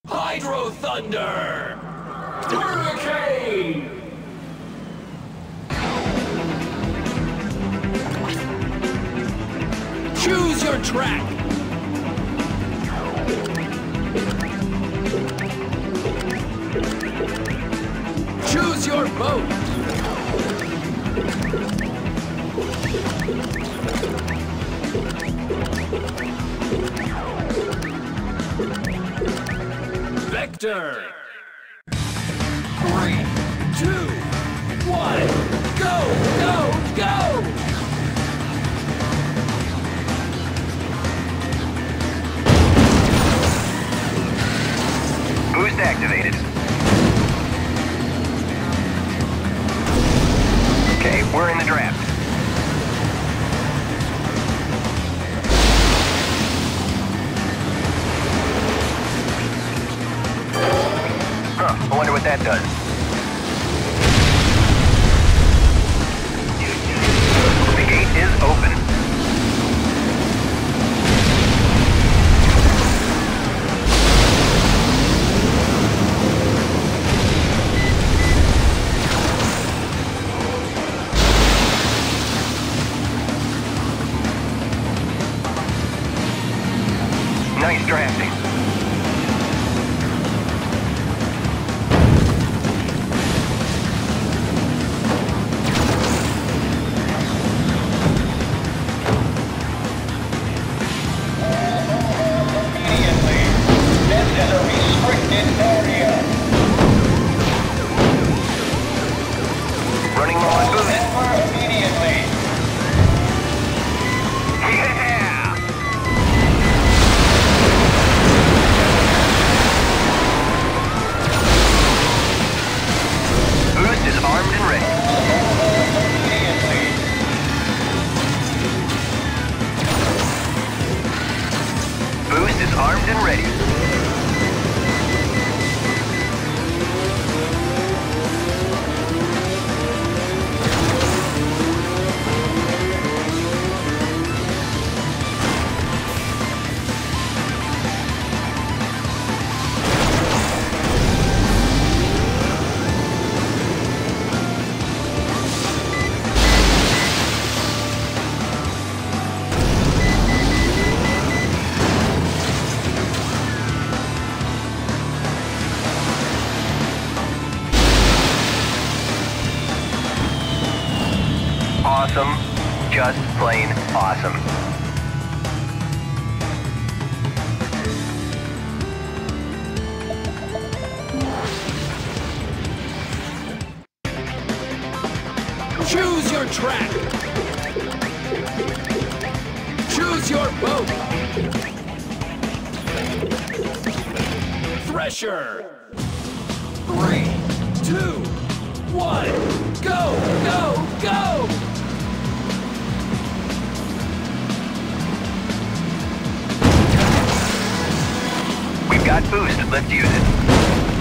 Hydro Thunder! Hurricane! Choose your track! Choose your boat! Vector! 3, 2, 1, go, go, go! Boost activated. Okay, we're in the draft. I wonder what that does. The gate is open. Nice drafting. Running low on boost. Immediately. Yeah! Boost is armed and ready. Immediately. Boost is armed and ready. Awesome. Just plain awesome. Choose your track! Choose your boat! Thresher! 3, 2, 1, go, go, go! We've got boost. Let's use it.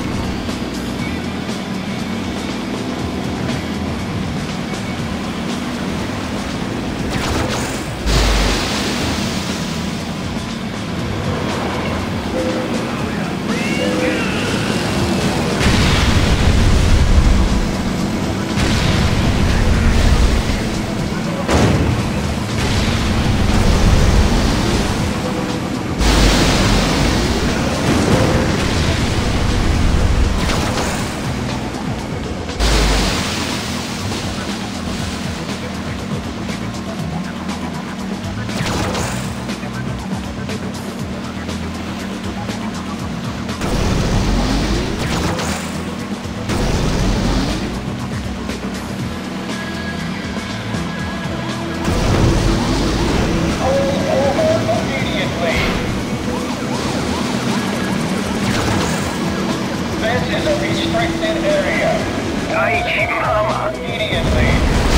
Restricted area. Aichi mama. Immediately.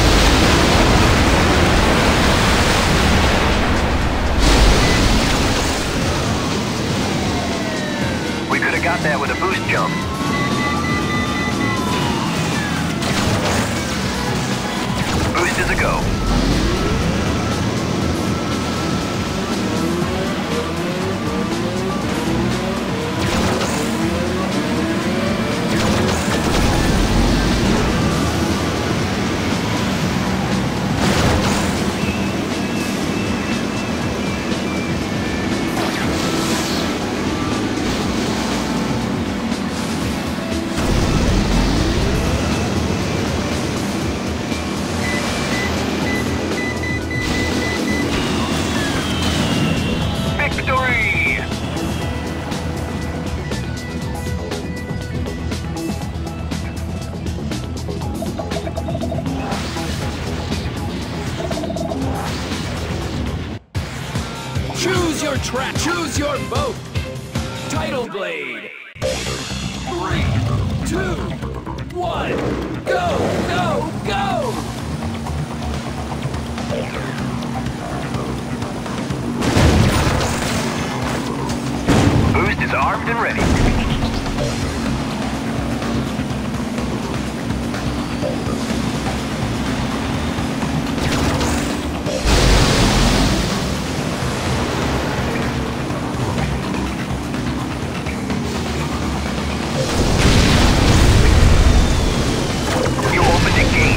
We could have got that with a boost jump. Boost is a go. Choose your boat. Tidal Blade. 3, 2, 1, go, go, go! Boost is armed and ready. You opened the gate.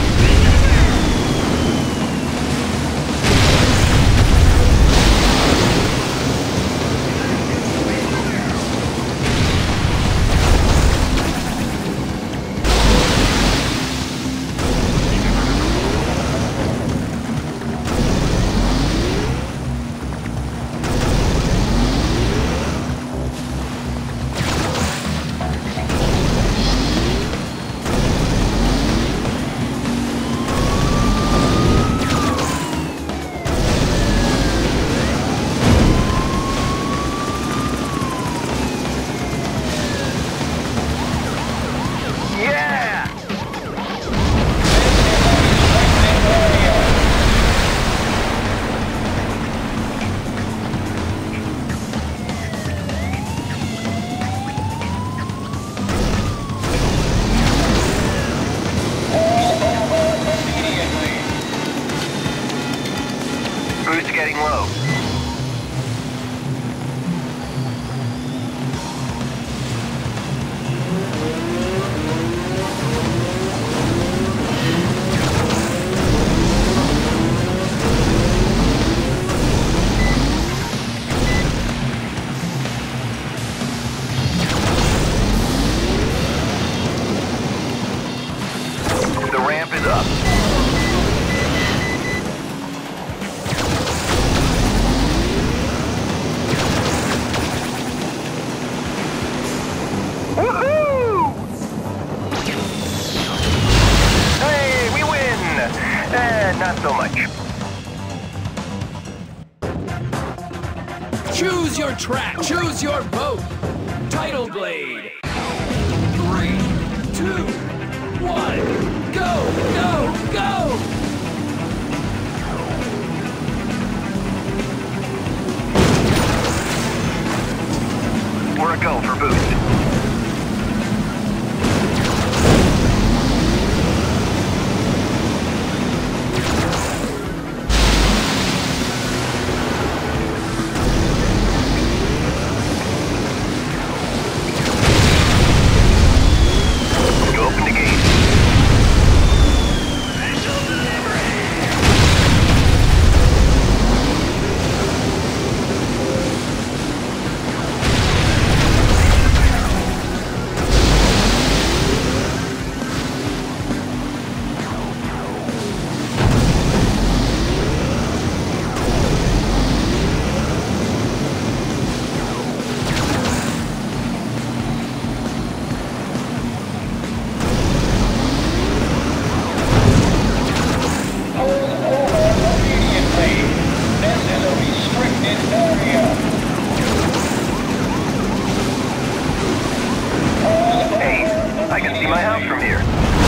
Yeah! Immediately. Boost getting low. The ramp is up. Woohoo! Hey, we win! Not so much. Choose your track. Choose your boat. Tidal Blade. 3, 2, 1, go, go, go! We're a go for boost. You open the gate. Immediately. This is a restricted area. Hey, I can see my house from here.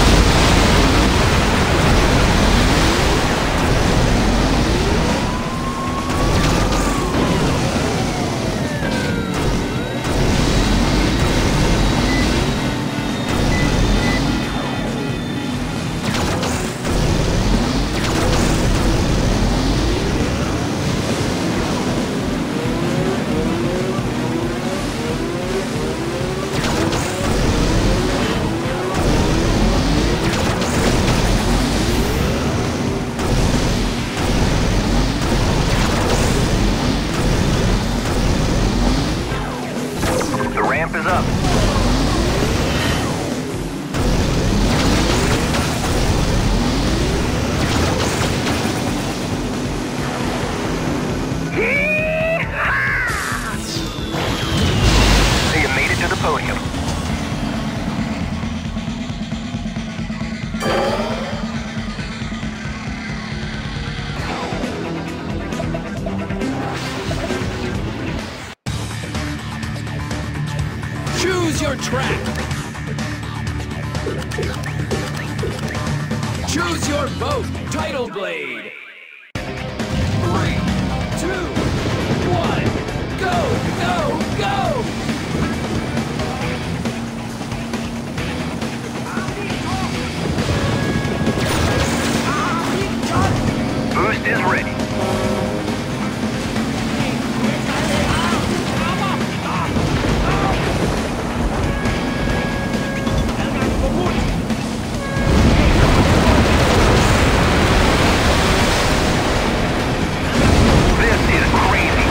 The ramp is up. You made it to the podium. Choose your track. Choose your boat. Tidal Blade. 3, 2, 1, go, go, go! Boost is ready. This is crazy.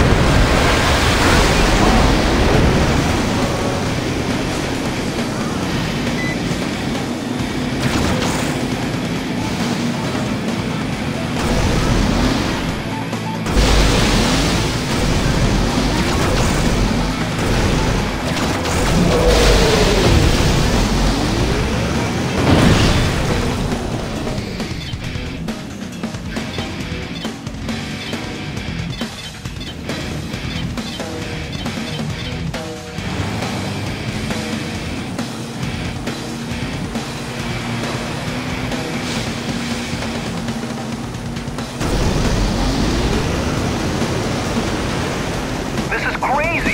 This is crazy.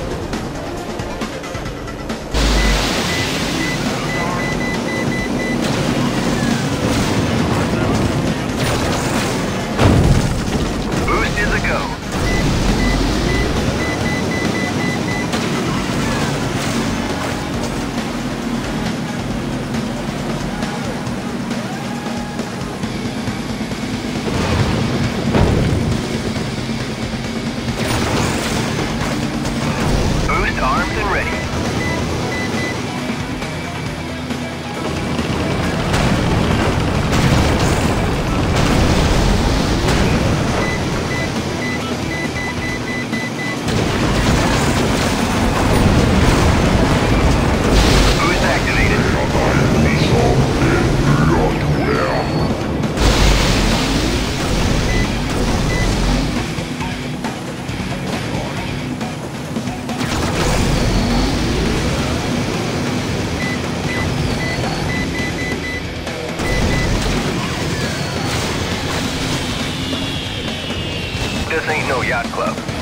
Boost is a go. Boost armed and ready. Boost activated. This ain't no yacht club.